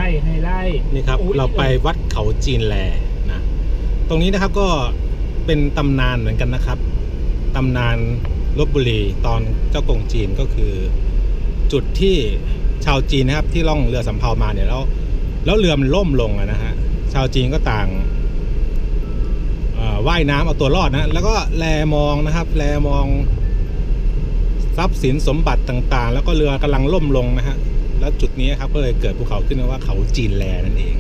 ไร่นี่ครับเราไปวัดเขาจีนแลนะตรงนี้นะครับก็เป็นตำนานเหมือนกันนะครับตำนานลพบุรีตอนเจ้ากงจีนก็คือจุดที่ชาวจีนนะครับที่ล่องเรือสำเภามาเนี่ยแล้วเรือมันล่มลงนะฮะชาวจีนก็ต่างว่ายน้ำเอาตัวรอดนะแล้วก็แลมองนะครับแลมองทรัพย์สินสมบัติต่างๆแล้วก็เรือกำลังล่มลงนะฮะแล้วจุดนี้ครับก็เลยเกิดภูเขาขึ้นว่าเขาจีนแลนั่นเอง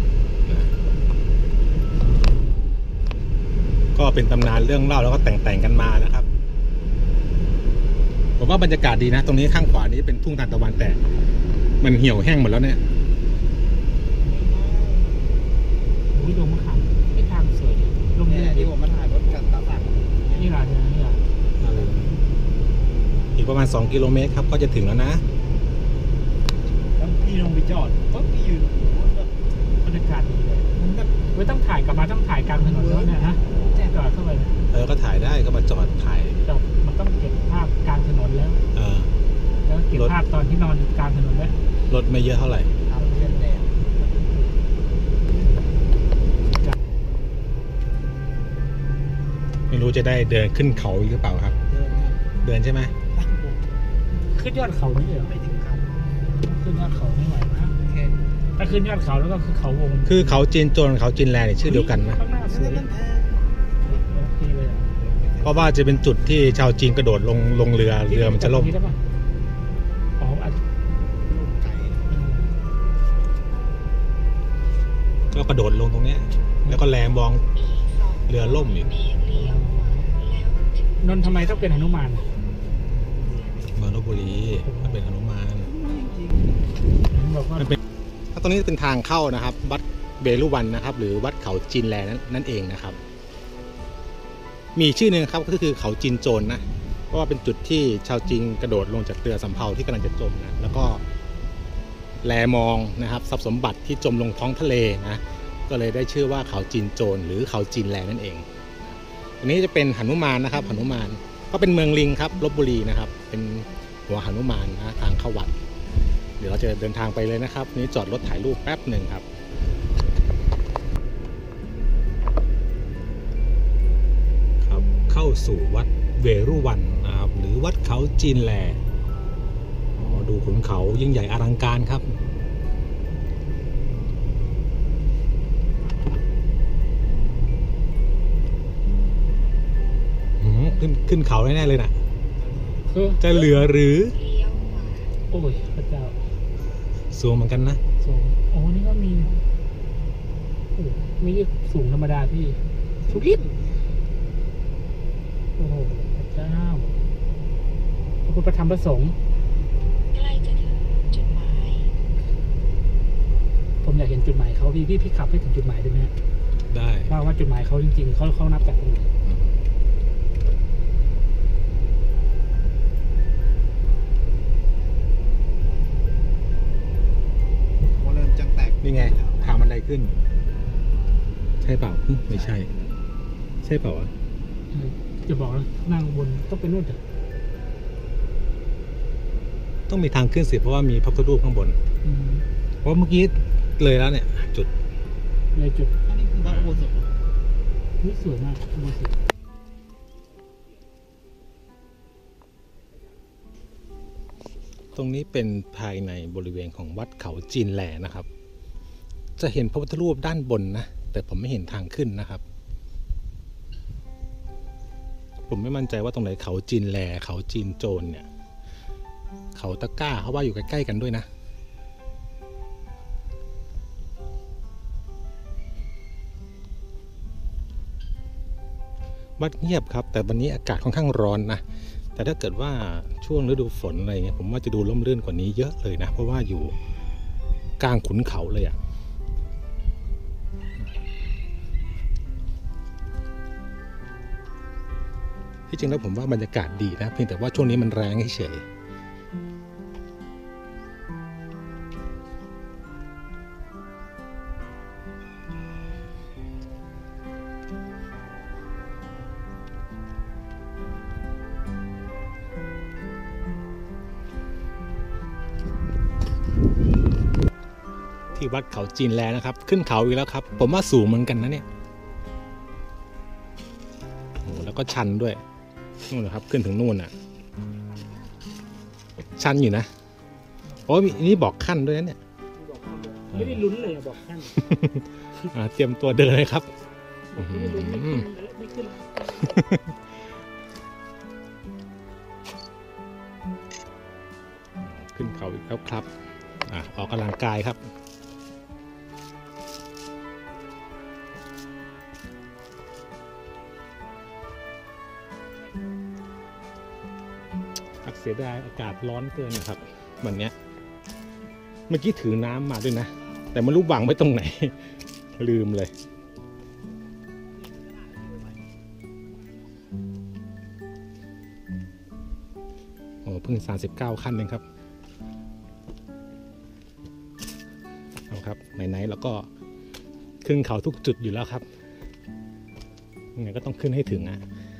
ก็เป็นตำนานเรื่องเล่าแล้วก็แต่งกันมานะครับผมว่าบรรยากาศดีนะตรงนี้ข้างขวานี้เป็นทุ่งทานตะวันแต่มันเหี่ยวแห้งหมดแล้วเนี่ยลงมะขามไม่ทางสวยลงเนี่ยที่ผมมาถ่ายรถกันตาสักนี่ร้านนี่ร้านอีกประมาณ2 กิโลเมตรครับก็จะถึงแล้วนะแล้วพี่ลงไปจอดปุ๊บพี่ยืนโอ้โหบรรยากาศดีเลยมันแบบไม่ต้องถ่ายกลับมาต้องถ่ายกลางถนนแล้วเนี่ยฮะจอดเข้าไปก็ถ่ายได้ก็มาจอดถ่ายจอดมันต้องเก็บภาพกลางถนนแล้วแล้วเก็บภาพตอนที่นอนกลางถนนแล้วรถไม่เยอะเท่าไหร่ไม่รู้จะได้เดินขึ้นเขาหรือเปล่าครับเดินใช่ไหมขึ้นยอดเขานี่เหรอไม่ถึงครับขึ้นยอดเขาไม่ไหวนะถ้าขึ้นยอดเขาแล้วก็คือเขาวงคือเขาจีนโจนเขาจีนแลเนี่ยชื่อเดียวกันนะเพราะว่าจะเป็นจุดที่ชาวจีนกระโดดลงเรือมันจะล่มก็กระโดดลงตรงนี้แล้วก็แลมองเรือล่มอยู่นนทำไมต้องเป็นหนุมานเมืองลพบุรีมันเป็นหนุมานมันเป็นตรงนี้เป็นทางเข้านะครับวัดเบรุวันนะครับหรือวัดเขาจีนแลนั่นเองนะครับมีชื่อหนึ่งครับก็คือเขาจีนโจรนะเพราะว่าเป็นจุดที่ชาวจีนกระโดดลงจากเรือสำเภาที่กำลังจะจมนะแล้วก็แลมองนะครับทรัพย์สมบัติที่จมลงท้องทะเลนะก็เลยได้ชื่อว่าเขาจีนโจรหรือเขาจีนแลนั่นเองอันนี้จะเป็นหนุมานนะครับหนุมานก็เป็นเมืองลิงครับลพบุรีนะครับเป็นหัวหนุมานนะทางเข้าวัดเดี๋ยวเราจะเดินทางไปเลยนะครับนี้จอดรถถ่ายรูปแป๊บหนึ่งครับเข้าสู่วัดเวรุวันนะครับหรือวัดเขาจีนแลดูขุนเขายิ่งใหญ่อลังการครับขึ้นเขาแน่ๆเลยนะจะเหลือหรือโอ้ยพระเจ้าสูงเหมือนกันนะสูงโอ้นี่ก็มีไม่ใช่สูงธรรมดาพี่ทุกทิศโอ้โหพระเจ้าพระพุทธธรรมประสงค์ใกล้จะถึงจุดหมายผมอยากเห็นจุดหมายเขาพี่ขับให้ถึงจุดหมายได้ไหมได้ว่าจุดหมายเขาจริงๆเขานับจากตรงไหนนี่ไงทางบันไดขึ้นใช่เปล่าไม่ใช่ใช่เปล่าอ่ะจะบอกนะนั่งบนต้องเป็นนู่นจ้ะต้องมีทางขึ้นสิเพราะว่ามีพระพุทธรูปข้างบนเพราะเมื่อกี้เลยแล้วเนี่ยจุดเลยจุดนี่คือพระอุโบสถนี่สวยมากอุโบสถตรงนี้เป็นภายในบริเวณของวัดเขาจีนแลนะครับจะเห็นพระพุทธรูปด้านบนนะแต่ผมไม่เห็นทางขึ้นนะครับผมไม่มั่นใจว่าตรงไหนเขาจีนแลเขาจีนโจรเนี่ยเขาตะก้าเขาว่าอยู่ใกล้ๆกันด้วยนะวัดเงียบครับแต่วันนี้อากาศค่อนข้างร้อนนะแต่ถ้าเกิดว่าช่วงฤดูฝนอะไรเงี้ยผมว่าจะดูร่มรื่นกว่านี้เยอะเลยนะเพราะว่าอยู่กลางขุนเขาเลยอะที่จริงแล้วผมว่าบรรยากาศดีนะเพียงแต่ว่าช่วงนี้มันแรงเฉยที่วัดเขาจีนแลนะครับ ขึ้นเขาอีกแล้วครับ ผมว่าสูงเหมือนกันนะเนี่ยโอ้แล้วก็ชันด้วยนู่นนะครับขึ้นถึงนู่นอ่ะชันอยู่นะโอ้ยนี่บอกขั้นด้วยนะเนี่ยบอกขั้นเลยไม่ได้ลุ้นเลยอะบอกขั้นเตรียมตัวเดินเลยครับบอกไม่ได้ลุ้นไม่ขึ้นขึ้นเขาอีกแล้วครับออกกำลังกายครับเสียดายอากาศร้อนเกินนะครับวันนี้เมื่อกี้ถือน้ำมาด้วยนะแต่ไม่รู้วางไว้ตรงไหน ลืมเลยโอ้เพิ่ง39ขั้นเองครับเอาครับไหนๆแล้วก็ขึ้นเขาทุกจุดอยู่แล้วครับยังไงก็ต้องขึ้นให้ถึงอ่ะ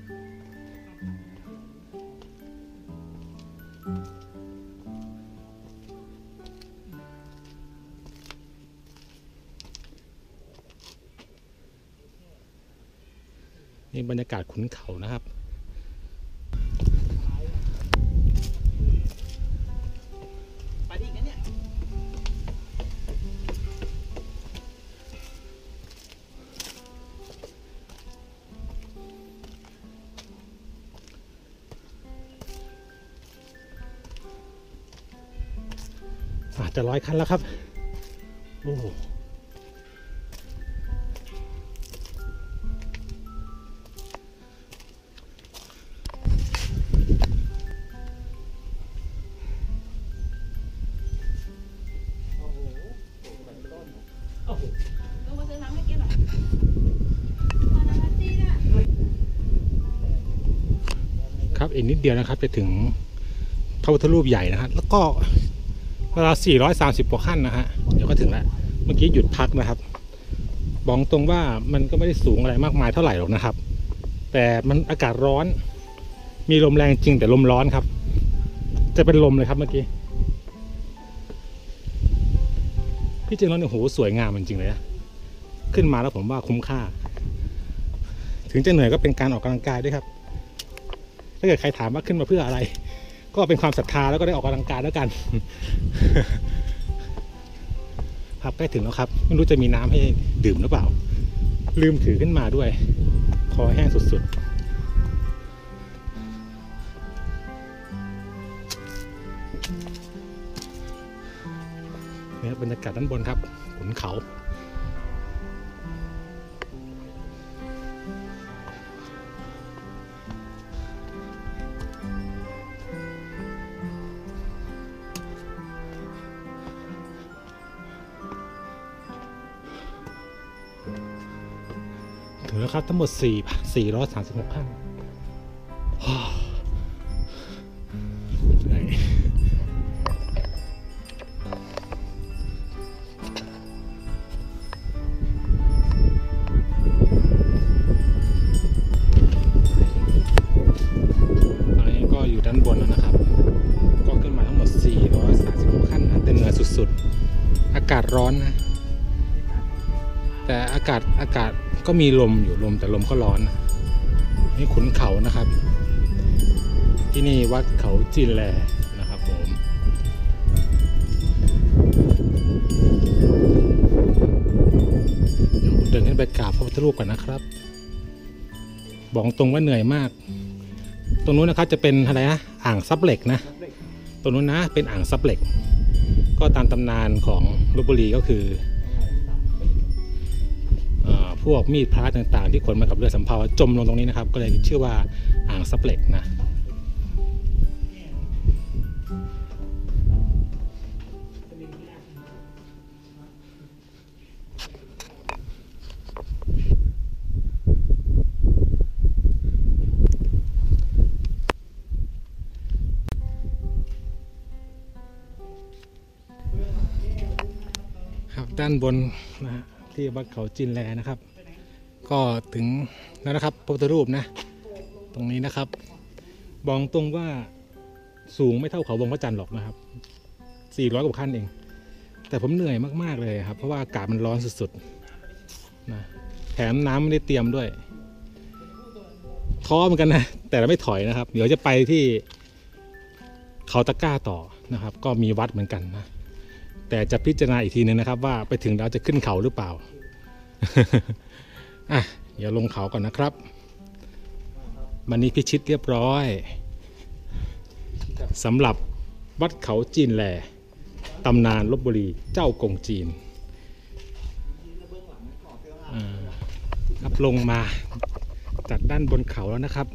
นี่บรรยากาศขุนเขานะครับไปดีกันเนี่ยจะ100 ขั้นแล้วครับโอ้ครับอีกนิดเดียวนะครับจะถึงพระพุทธรูปใหญ่นะฮะแล้วก็เวลา430 กว่าขั้นนะฮะเดี๋ยวก็ถึงแล้วเมื่อกี้หยุดพักนะครับบอกตรงว่ามันก็ไม่ได้สูงอะไรมากมายเท่าไหร่หรอกนะครับแต่มันอากาศร้อนมีลมแรงจริงแต่ลมร้อนครับจะเป็นลมเลยครับเมื่อกี้พี่จริงแล้วเนี่ยโหสวยงามจริงๆเลยนะขึ้นมาแล้วผมว่าคุ้มค่าถึงจะเหนื่อยก็เป็นการออกกำลังกายด้วยครับถ้าเกิดใครถามว่าขึ้นมาเพื่ออะไรก็เป็นความศรัทธาแล้วก็ได้ออกกำลังกายแล้วกันครับใกล้ถึงแล้วครับไม่รู้จะมีน้ำให้ดื่มหรือเปล่าลืมถือขึ้นมาด้วยคอแห้งสุดๆเนี่ยบรรยากาศด้านบนครับขุนเขาถึงแล้วครับทั้งหมด436 ขั้นเหนื่อยตอนนี้ก็อยู่ด้านบนแล้วนะครับก็ขึ้นมาทั้งหมด436 ขั้นนะแต่เหนื่อยสุดๆอากาศร้อนนะแต่อากาศก็มีลมอยู่ลมแต่ลมก็ร้อนนะนี่ขุนเขานะครับ ที่นี่วัดเขาจีนแลนะครับผมเดี๋ยวเดินขึ้นไปกราบพระพุทธรูปก่อนนะครับบอกตรงว่าเหนื่อยมากตรงนู้นนะครับจะเป็นอะไรนะอ่างซับเหล็กนะตรงนู้นนะเป็นอ่างซับเหล็กก็ตามตำนานของลพบุรีก็คือพวกมีดพระต่างๆที่ขนมากับเรือสำเภาจมลงตรงนี้นะครับก็เลยชื่อว่าอ่างซับเหล็กนะครับด้านบนนะฮะที่วัดเขาจีนแลนะครับก็ถึงแล้วนะครับพระพุทธรูปนะตรงนี้นะครับบอกตรงว่าสูงไม่เท่าเขาวงพระจันทร์หรอกนะครับ400 กว่าขั้นเองแต่ผมเหนื่อยมากๆเลยครับเพราะว่าอากาศมันร้อนสุดๆนะแถมน้ำไม่ได้เตรียมด้วยท้อเหมือนกันนะแต่เราไม่ถอยนะครับ เดี๋ยวจะไปที่เขาตะกร้าต่อนะครับ ก็มีวัดเหมือนกันนะแต่จะพิจารณาอีกทีนึงนะครับ ว่าไปถึงแล้วจะขึ้นเขาหรือเปล่า อ่ะเดี๋ยวลงเขาก่อนนะครับวันนี้พิชิตเรียบร้อยสำหรับวัดเขาจีนแลตำนานลพบุรีเจ้ากงจีนครับลงมาจากด้านบนเขาแล้วนะครับ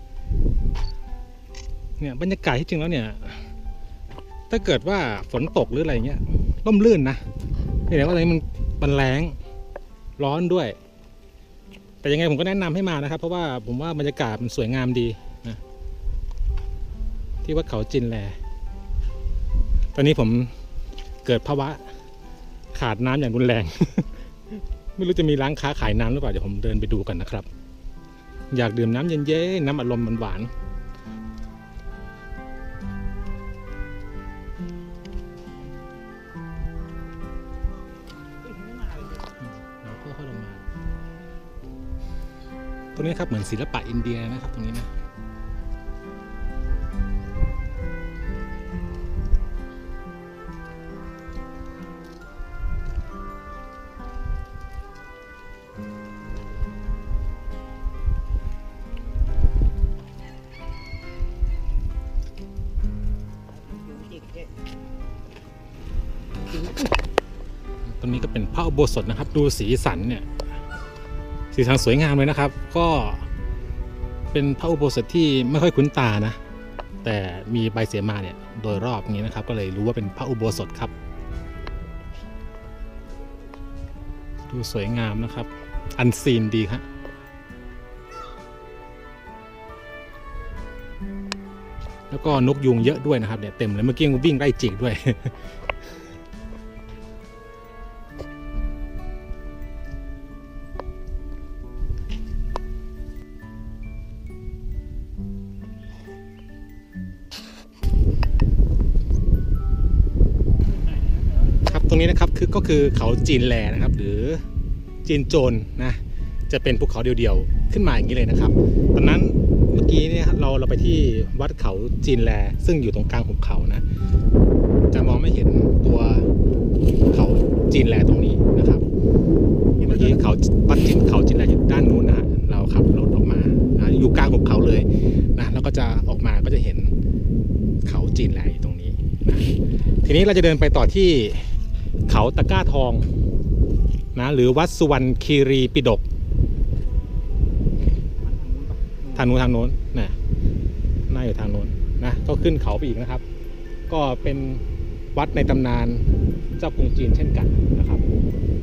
เนี่ยบรรยากาศที่จริงแล้วเนี่ยถ้าเกิดว่าฝนตกหรืออะไรเงี้ยร่มรื่นนะนี่แหละว่าอะไรมันแรงร้อนด้วยแต่ยังไงผมก็แนะนำให้มานะครับเพราะว่าผมว่าบรรยากาศมันสวยงามดีนะที่วัดเขาจินแลตอนนี้ผมเกิดภาวะขาดน้ำอย่างรุนแรง ไม่รู้จะมีร้านค้าขายน้ำหรือเปล่าเดี๋ยวผมเดินไปดูกันนะครับอยากดื่มน้ำเย็นๆน้ำอัดลมหวานเราก็ค่อยลงมาตรงนี้ครับเหมือนศิลปะอินเดียนะครับตรงนี้นะตรงนี้ก็เป็นพระอุโบสถนะครับดูสีสันเนี่ยสีสันสวยงามเลยนะครับ ก็เป็นพระอุโบสถที่ไม่ค่อยคุ้นตานะแต่มีใบเสมาเนี่ยโดยรอบนี้นะครับก็เลยรู้ว่าเป็นพระอุโบสถครับดูสวยงามนะครับอันซีนดีครับแล้วก็นกยุงเยอะด้วยนะครับเนี่ยเต็มเลยเมื่อกี้มันวิ่งไล่จิกด้วย ตรงนี้นะครับก็คือเขาจีนแลนะครับหรือจีนโจนนะจะเป็นภูเขาเดียวๆขึ้นมาอย่างนี้เลยนะครับตอนนั้นเมื่อกี้เนี่ยเราไปที่วัดเขาจีนแลซึ่งอยู่ตรงกลางหุบเขานะจะมองไม่เห็นตัวเขาจีนแลตรงนี้นะครับเมื่อกี้วัดเขาจีนแลอยู่ด้านนู้นนะเราขับรถออกมานะอยู่กลางหุบเขาเลยนะแล้วก็จะออกมาก็จะเห็นเขาจีนแลอยู่ตรงนี้นะทีนี้เราจะเดินไปต่อที่เขาตะกร้าทองนะหรือวัดสุวรรณคีรีปิฎกทางโน้นนะน่าอยู่ทางโน้นนะก็ขึ้นเขาไปอีกนะครับก็เป็นวัดในตำนานเจ้ากรุงจีนเช่นกันนะครับ